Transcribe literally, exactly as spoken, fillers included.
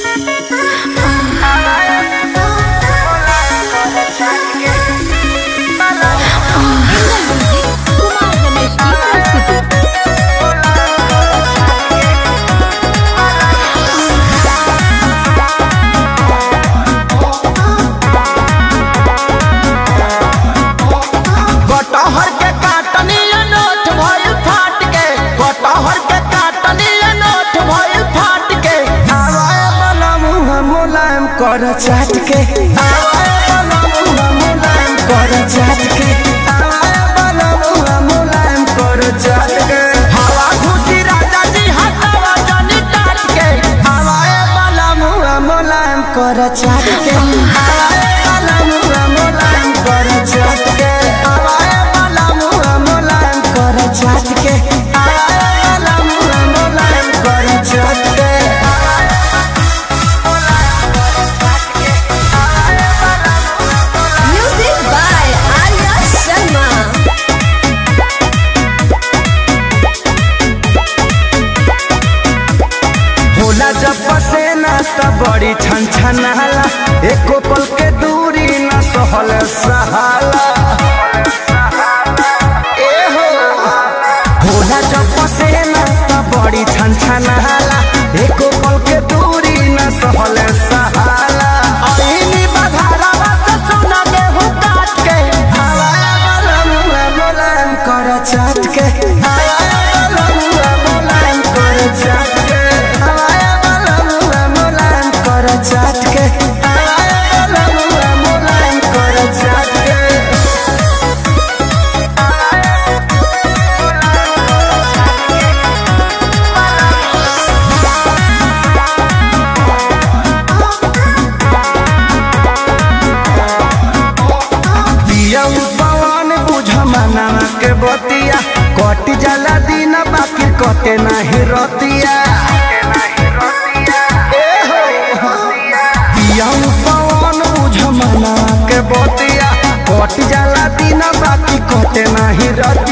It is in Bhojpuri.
कर चाट के कर चाट के कर चाट के हवा खुशी राजा जी हटावा जानी काट के हवाए वाला मुआ मुलायम कर चाट के हवाए वाला मुआ मुलायम कर चाट के हवाए वाला मुआ मुलायम कर चाट के हवाए वाला मुआ मुलायम कर चाट के जब पसेना तब बड़ी छन छनाला एको पल के दूरी न सहल सहाला ए हो होला जब पसेना तब बड़ी छन छनाला एको पल के दूरी न सहल सहाला आईनी बधारावा से सोना गेहूं काट के हवाया वाला मुआ मुलायम कर चाट के हवाया वाला मुआ मुलायम कर चाट के चाट के वाला मुआ मुलायम कर चाट के दिया पवन बुझ मना के बतिया कट जाला दिन बाकी कटे नहीं रतिया पवन बुझ मना के बतिया कट जाला दिन बाकी कटे नहीं रतिया।